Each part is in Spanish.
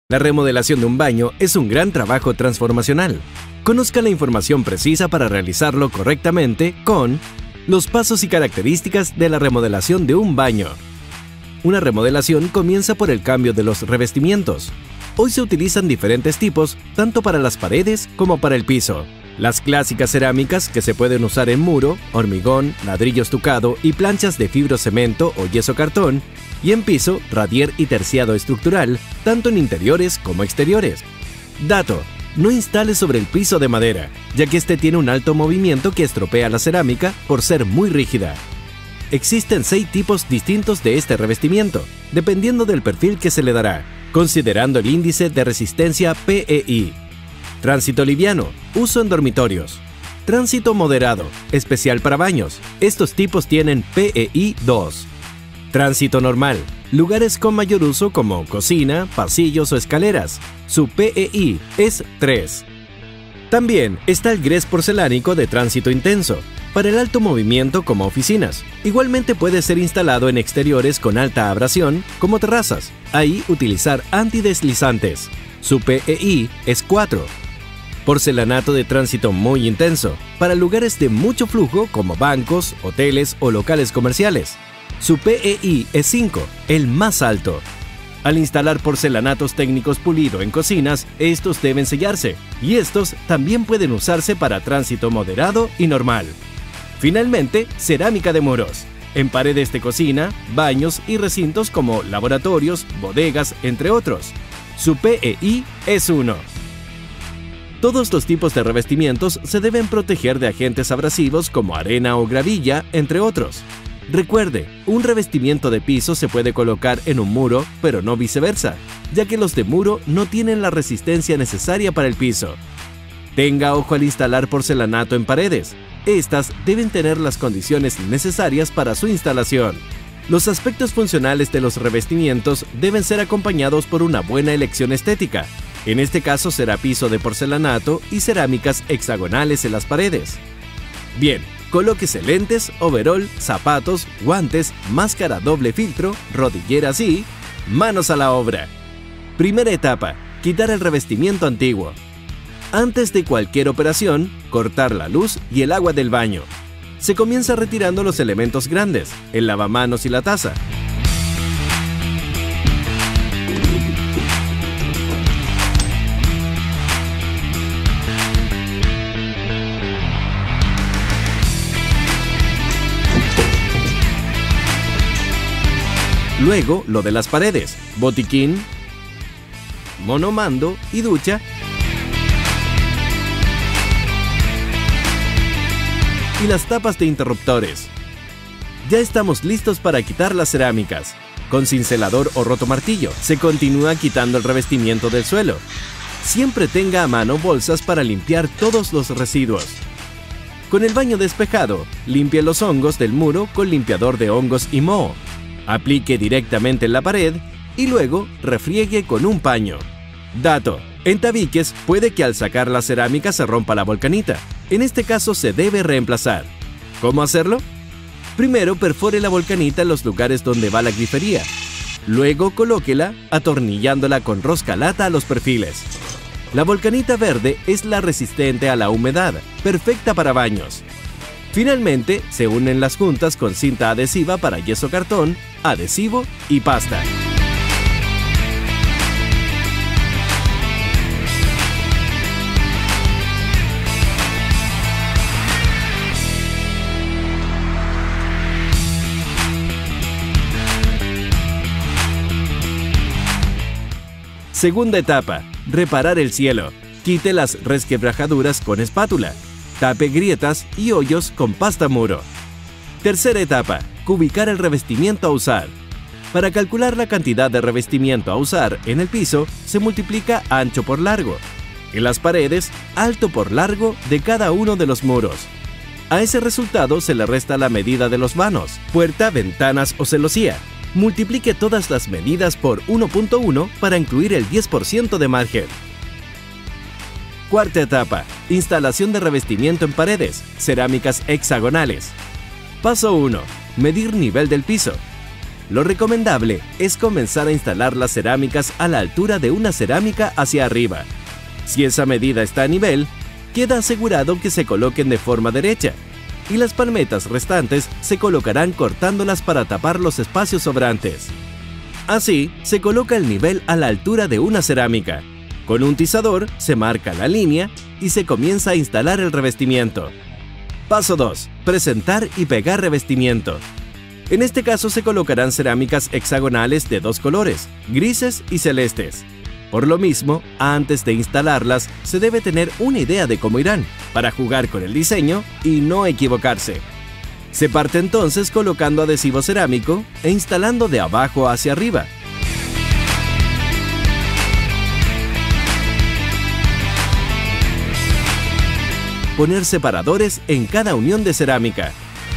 La remodelación de un baño es un gran trabajo transformacional. Conozca la información precisa para realizarlo correctamente con los pasos y características de la remodelación de un baño. Una remodelación comienza por el cambio de los revestimientos. Hoy se utilizan diferentes tipos, tanto para las paredes como para el piso. Las clásicas cerámicas que se pueden usar en muro, hormigón, ladrillo estucado y planchas de fibrocemento o yeso cartón, y en piso, radier y terciado estructural, tanto en interiores como exteriores. Dato: no instale sobre el piso de madera, ya que este tiene un alto movimiento que estropea la cerámica por ser muy rígida. Existen 6 tipos distintos de este revestimiento, dependiendo del perfil que se le dará, considerando el índice de resistencia PEI. Tránsito liviano, uso en dormitorios. Tránsito moderado, especial para baños. Estos tipos tienen PEI 2. Tránsito normal, lugares con mayor uso como cocina, pasillos o escaleras. Su PEI es 3. También está el grés porcelánico de tránsito intenso, para el alto movimiento como oficinas. Igualmente puede ser instalado en exteriores con alta abrasión, como terrazas. Ahí utilizar antideslizantes. Su PEI es 4. Porcelanato de tránsito muy intenso, para lugares de mucho flujo como bancos, hoteles o locales comerciales. Su PEI es 5, el más alto. Al instalar porcelanatos técnicos pulido en cocinas, estos deben sellarse, y estos también pueden usarse para tránsito moderado y normal. Finalmente, cerámica de muros, en paredes de cocina, baños y recintos como laboratorios, bodegas, entre otros. Su PEI es 1. Todos los tipos de revestimientos se deben proteger de agentes abrasivos como arena o gravilla, entre otros. Recuerde, un revestimiento de piso se puede colocar en un muro, pero no viceversa, ya que los de muro no tienen la resistencia necesaria para el piso. Tenga ojo al instalar porcelanato en paredes. Estas deben tener las condiciones necesarias para su instalación. Los aspectos funcionales de los revestimientos deben ser acompañados por una buena elección estética. En este caso será piso de porcelanato y cerámicas hexagonales en las paredes. Bien, colóquese lentes, overol, zapatos, guantes, máscara doble filtro, rodilleras y manos a la obra. Primera etapa: quitar el revestimiento antiguo. Antes de cualquier operación, cortar la luz y el agua del baño. Se comienza retirando los elementos grandes, el lavamanos y la taza. Luego, lo de las paredes, botiquín, monomando y ducha. Y las tapas de interruptores. Ya estamos listos para quitar las cerámicas. Con cincelador o rotomartillo se continúa quitando el revestimiento del suelo. Siempre tenga a mano bolsas para limpiar todos los residuos. Con el baño despejado, limpie los hongos del muro con limpiador de hongos y moho. Aplique directamente en la pared y luego refriegue con un paño. Dato: en tabiques puede que al sacar la cerámica se rompa la volcanita. En este caso se debe reemplazar. ¿Cómo hacerlo? Primero perfore la volcanita en los lugares donde va la grifería. Luego colóquela atornillándola con rosca lata a los perfiles. La volcanita verde es la resistente a la humedad, perfecta para baños. Finalmente, se unen las juntas con cinta adhesiva para yeso cartón, adhesivo y pasta. Segunda etapa: reparar el cielo. Quite las resquebrajaduras con espátula. Tape grietas y hoyos con pasta muro. Tercera etapa: ubicar el revestimiento a usar. Para calcular la cantidad de revestimiento a usar en el piso, se multiplica ancho por largo. En las paredes, alto por largo de cada uno de los muros. A ese resultado se le resta la medida de los vanos, puerta, ventanas o celosía. Multiplique todas las medidas por 1.1 para incluir el 10% de margen. Cuarta etapa: instalación de revestimiento en paredes, cerámicas hexagonales. Paso 1: medir nivel del piso. Lo recomendable es comenzar a instalar las cerámicas a la altura de una cerámica hacia arriba. Si esa medida está a nivel, queda asegurado que se coloquen de forma derecha, y las palmetas restantes se colocarán cortándolas para tapar los espacios sobrantes. Así, se coloca el nivel a la altura de una cerámica. Con un tizador se marca la línea y se comienza a instalar el revestimiento. Paso 2. Presentar y pegar revestimiento. En este caso se colocarán cerámicas hexagonales de dos colores, grises y celestes. Por lo mismo, antes de instalarlas, se debe tener una idea de cómo irán, para jugar con el diseño y no equivocarse. Se parte entonces colocando adhesivo cerámico e instalando de abajo hacia arriba. Poner separadores en cada unión de cerámica.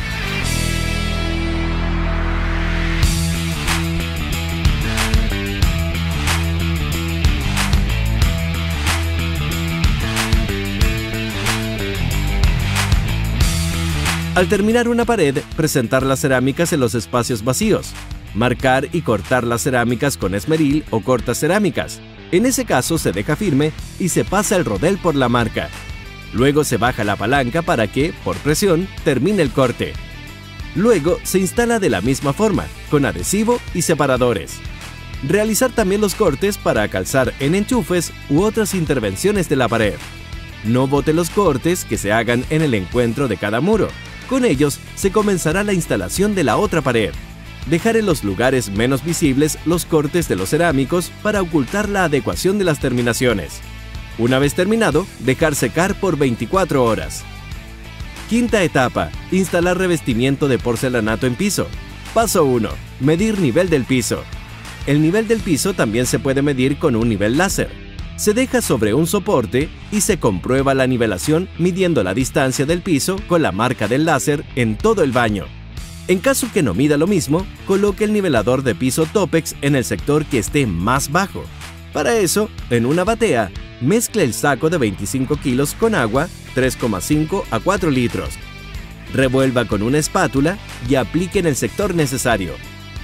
Al terminar una pared, presentar las cerámicas en los espacios vacíos. Marcar y cortar las cerámicas con esmeril o cortas cerámicas. En ese caso se deja firme y se pasa el rodel por la marca. Luego se baja la palanca para que, por presión, termine el corte. Luego se instala de la misma forma, con adhesivo y separadores. Realizar también los cortes para calzar en enchufes u otras intervenciones de la pared. No bote los cortes que se hagan en el encuentro de cada muro. Con ellos se comenzará la instalación de la otra pared. Dejar en los lugares menos visibles los cortes de los cerámicos para ocultar la adecuación de las terminaciones. Una vez terminado, dejar secar por 24 horas. Quinta etapa. Instalar revestimiento de porcelanato en piso. Paso 1. Medir nivel del piso. El nivel del piso también se puede medir con un nivel láser. Se deja sobre un soporte y se comprueba la nivelación midiendo la distancia del piso con la marca del láser en todo el baño. En caso que no mida lo mismo, coloque el nivelador de piso Topex en el sector que esté más bajo. Para eso, en una batea, mezcle el saco de 25 kilos con agua, 3,5 a 4 litros. Revuelva con una espátula y aplique en el sector necesario.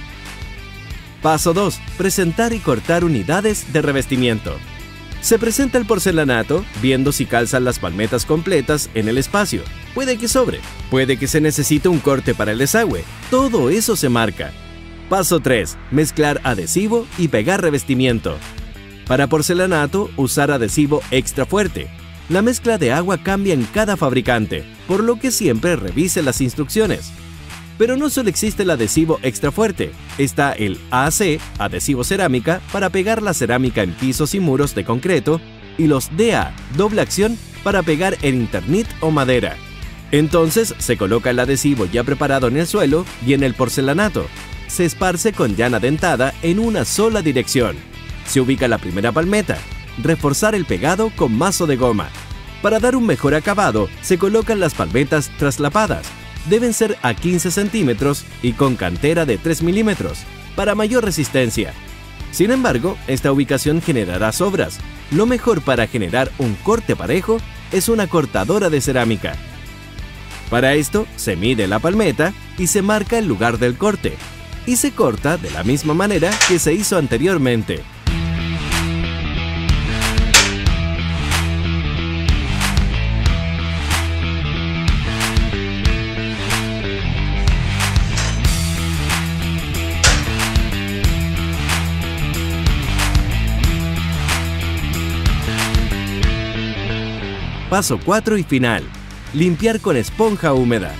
Paso 2. Presentar y cortar unidades de revestimiento. Se presenta el porcelanato, viendo si calzan las palmetas completas en el espacio. Puede que sobre, puede que se necesite un corte para el desagüe. Todo eso se marca. Paso 3. Mezclar adhesivo y pegar revestimiento. Para porcelanato, usar adhesivo extra fuerte. La mezcla de agua cambia en cada fabricante, por lo que siempre revise las instrucciones. Pero no solo existe el adhesivo extra fuerte, está el AC, adhesivo cerámica, para pegar la cerámica en pisos y muros de concreto, y los DA, doble acción, para pegar en Internit o madera. Entonces se coloca el adhesivo ya preparado en el suelo y en el porcelanato. Se esparce con llana dentada en una sola dirección. Se ubica la primera palmeta. Reforzar el pegado con mazo de goma. Para dar un mejor acabado, se colocan las palmetas traslapadas. Deben ser a 15 centímetros y con cantera de 3 milímetros, para mayor resistencia. Sin embargo, esta ubicación generará sobras. Lo mejor para generar un corte parejo es una cortadora de cerámica. Para esto, se mide la palmeta y se marca el lugar del corte, y se corta de la misma manera que se hizo anteriormente. Paso 4 y final. Limpiar con esponja húmeda.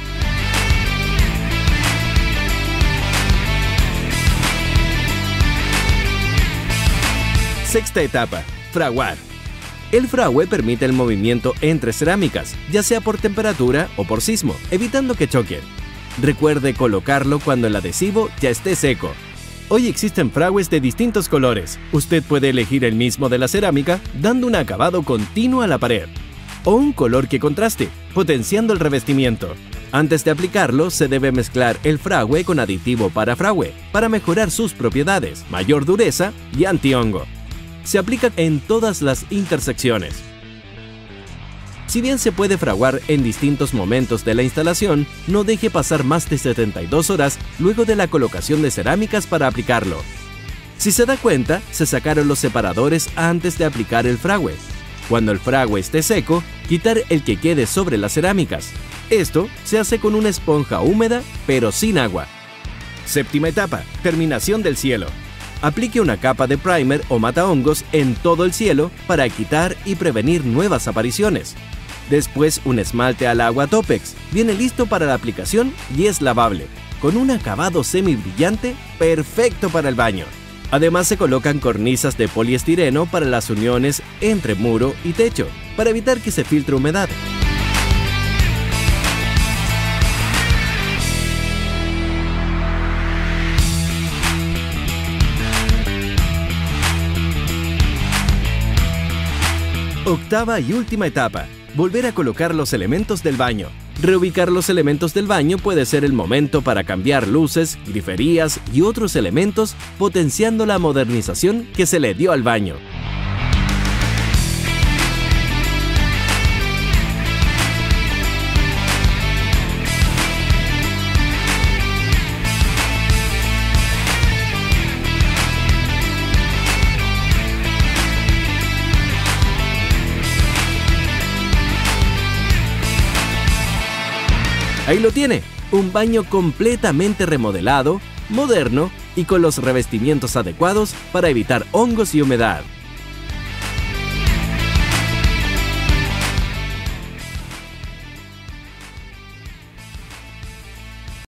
Sexta etapa. Fraguar. El fragüe permite el movimiento entre cerámicas, ya sea por temperatura o por sismo, evitando que choquen. Recuerde colocarlo cuando el adhesivo ya esté seco. Hoy existen fragües de distintos colores. Usted puede elegir el mismo de la cerámica, dando un acabado continuo a la pared. O un color que contraste, potenciando el revestimiento. Antes de aplicarlo, se debe mezclar el fragüe con aditivo para fragüe, para mejorar sus propiedades, mayor dureza y antihongo. Se aplica en todas las intersecciones. Si bien se puede fraguar en distintos momentos de la instalación, no deje pasar más de 72 horas luego de la colocación de cerámicas para aplicarlo. Si se da cuenta, se sacaron los separadores antes de aplicar el fragüe. Cuando el fragüe esté seco, quitar el que quede sobre las cerámicas. Esto se hace con una esponja húmeda, pero sin agua. Séptima etapa, terminación del cielo. Aplique una capa de primer o matahongos en todo el cielo para quitar y prevenir nuevas apariciones. Después un esmalte al agua Topex. Viene listo para la aplicación y es lavable, con un acabado semi-brillante perfecto para el baño. Además se colocan cornisas de poliestireno para las uniones entre muro y techo, para evitar que se filtre humedad. Octava y última etapa, volver a colocar los elementos del baño. Reubicar los elementos del baño puede ser el momento para cambiar luces, griferías y otros elementos, potenciando la modernización que se le dio al baño. Ahí lo tiene, un baño completamente remodelado, moderno y con los revestimientos adecuados para evitar hongos y humedad.